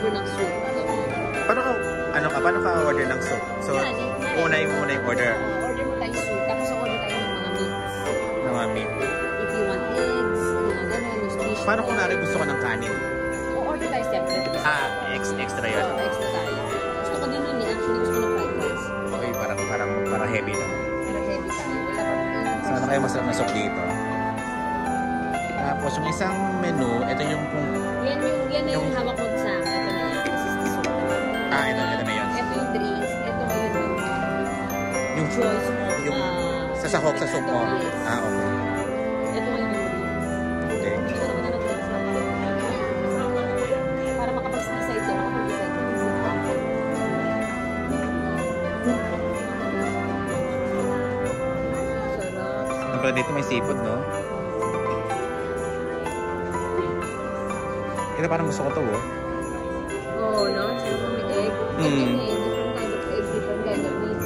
order ng soup. Paano ka order ng soup? So, una yung order. Order mo tayo soup, tapos order tayo ng mga meats. Ng mga meat. If you want eggs, fish. Paano kung nari gusto ko ng kanin? Order tayo separate. Extra yun. Extra tayo. Gusto ko din yun eh. Actually, gusto ko ng fried rice. Okay, para heavy lang. Para heavy tayo. So, ano kayo masarap na soup dito? Tapos, yung isang menu, ito yung Yan yung hawak mo sa ito na yan. This is the soup. Ito na yun. Ito yung drinks. Ito yung choice mo. Yung sa sahog sa soup mo. Yes. Okay. Ito yung okay. para makapag-decide siya. Pero dito may seafood, no? Ito parang gusto ko to, oh. Oh, no? So, may egg. Different kind of egg, different kind of meat.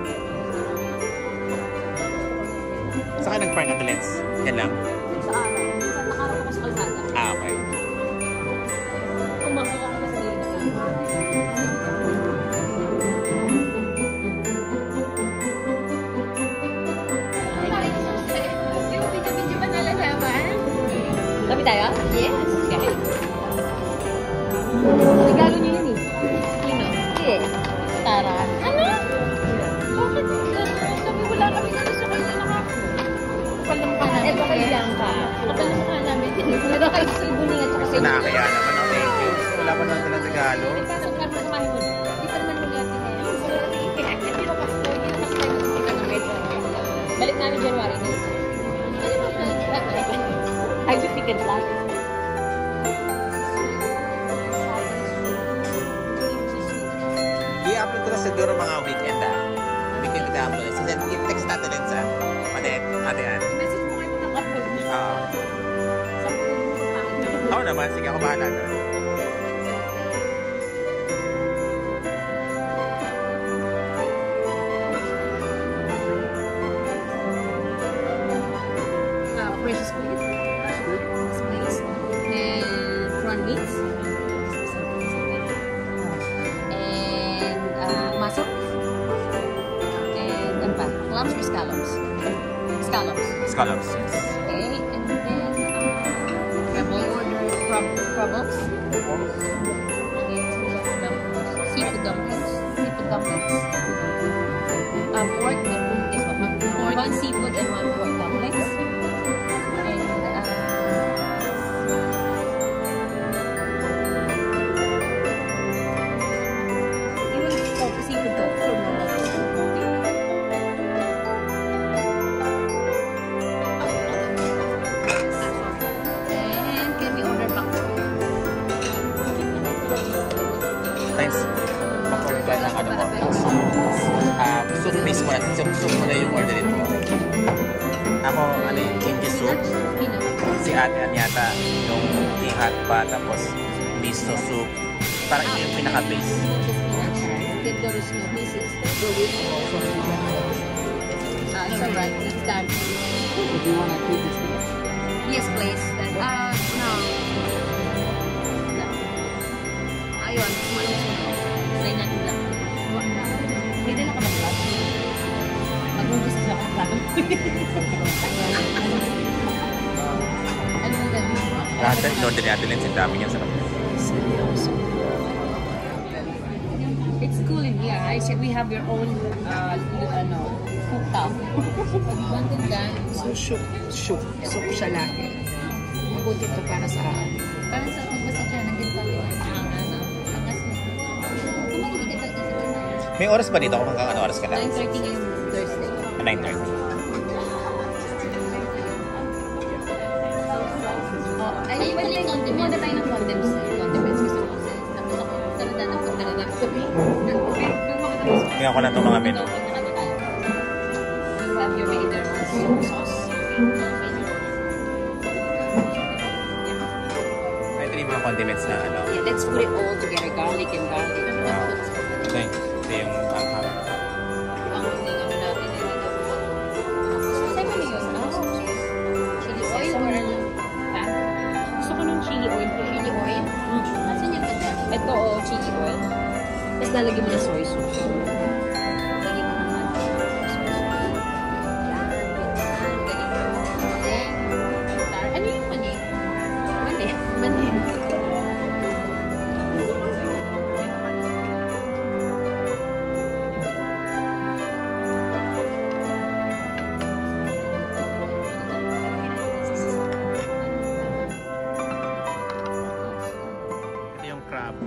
Saan kayo nag-park at Let's? Yan lang? Sa araw. Minsan nakarap ako sa kalsada. Okay. Kumakaya ako sa sarili. Video ba nalalaman? Kami tayo? Yes. Okay. Regalo niyo yun eh. Sino? Hindi. Tara. Ano? Bakit? Sabi wala kami na sa kanya kapal na mukha namin. Ito kayo lang ka. Kapal na mukha namin. Meron kayo sa ibuning at saka sa ibuning. Nakakaya naman. Thank you. Wala pa natin ng regalo. Pasok ka sa mga mo. Hindi pa naman muli natin eh. Hindi pa pa. Balik namin January. I just think it's like I-upload ko na siguro mga weekend weekend kita upload. So then, i-text natin din sa ate-an. message mo kayo mag-upload. Oo naman. Sige, ako bahala doon. Precious place. And prawn meats. And mussel. And clams or scallops? Scallops, yes. Okay, and then crabbles. Seafood dumplings. Pork. This one. One seafood and one pork dumplings. Soup mismo na. Soup mo na yung orderin mo. Ako, yung kimchi soup. Si ate yata yung King Hotpot, tapos miso soup. Parang ito yung pinaka-base. Then there is no pieces. It's alright. It's done. Do you want to take this thing? Yes, please. No. Ayun. Say natin lang. May dala ka mag-vlog? Mag-vlog sa vlog. Ano yung gano'n? Lahat na in-order natin lang. Ang dami niyan sa kapila. It's cool in here. I said we have your own cooktop. Ang ganda. So, soup siya lagi. Mabuti ito para sa pagbasa siya. Nandun pa rin. May oras ba dito? Kung hanggang oras ka lang? 9:30 ngayong Thursday. 9:30. Ay, muna tayo ng condiments. Condiments gusto ko kasi. Tapos ako, talaga Tingnan ko lang itong mga menu. You have your either sauce. Ito yung mga condiments na ano. Yeah, let's put it all together. Garlic and garlic. Wow. Ito yung pang-hap. Ito chili oil. Tapos lalagyan mo na soy sauce. Lagyan mo naman soy sauce. Yan. Ano yung mani? Mani. Mani. Crab.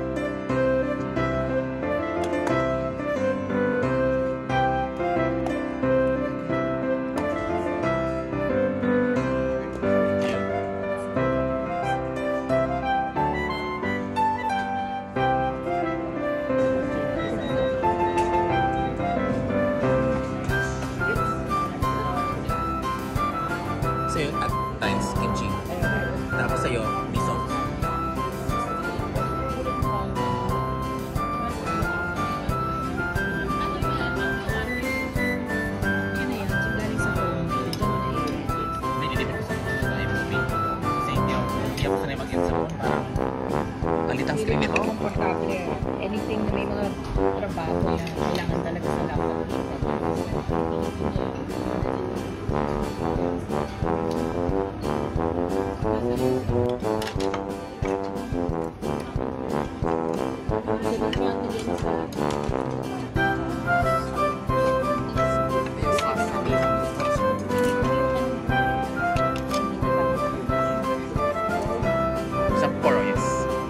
Sa'yo at times kimchi. Tapos sa'yo, miso. Alitang screen ito. Komportable. Anything na may mga trabaho na kailangan talaga sa laptop. Sapporo, yes.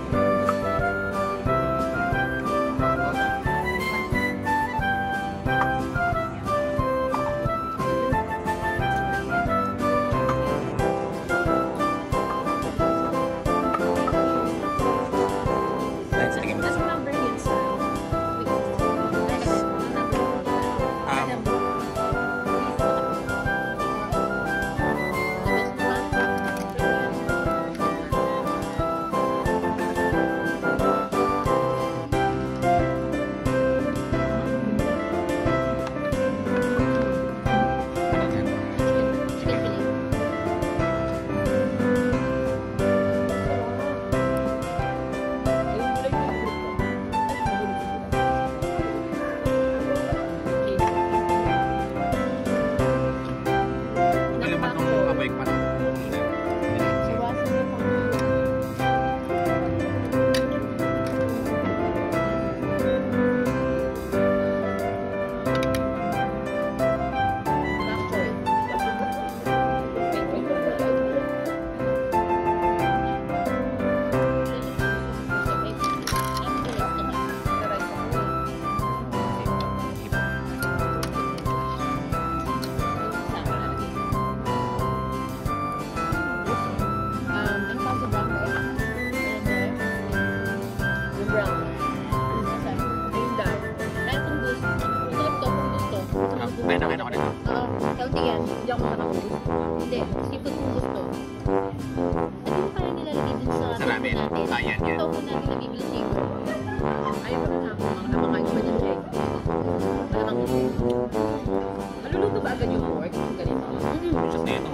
Kumain na ako nito. Healthy yan. Hindi ako nakakagusto. Hindi. Seafood kung gusto. Ano yung parang nilalagay din sa ramen natin? Ah, yan, yan. Ito kung natin nabibili seafood. Ayaw ko na ako. Namakain ko ba niyan, Jay? Malamang hindi. Maluluto ba agad yung pork? Ganito. Just nito.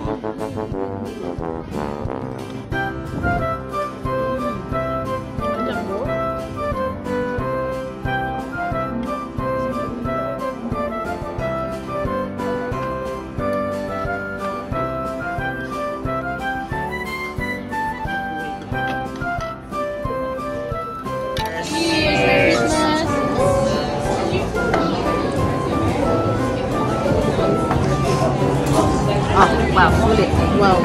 Wow, sulit. Wow.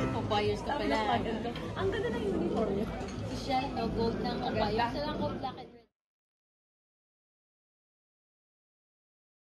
Ang ganda ng uniform niya. Social, no, gold ng kabayo. Sa lang gold black and